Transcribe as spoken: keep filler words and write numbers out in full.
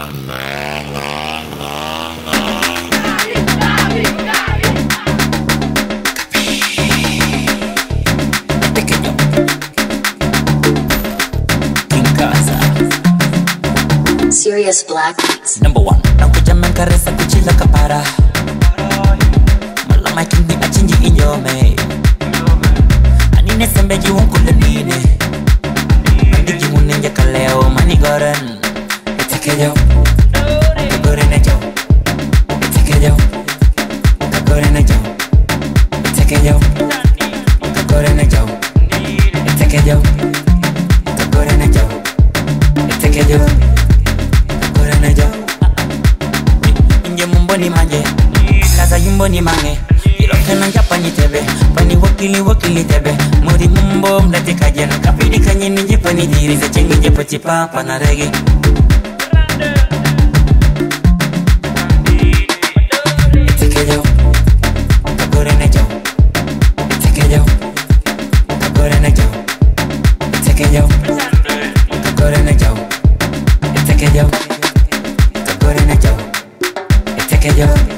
Serious Black Beats. Number one, aku jaman karesa kuchila kapara. Mala making di achinji inyome. Anine sembeji wonkule nine. Andiji munenja kaleo mani goren. Etekejo, kagorene jo. Etekejo, kagorene jo. Etekejo, kagorene jo. Etekejo, kagorene jo. Etekejo. Inje mumboni manje, laza yumboni mange. Iloke nanja pani tebe, pani wakili wakili tebe. Muri mumbo mlete kajena, kapidi kanye ninje pani diri. Zachengi je pachipa pana regi. Etekejo, kagorene jo. Etekejo, kagorene jo. Etekejo, kagorene jo. Etekejo. Take it, yo.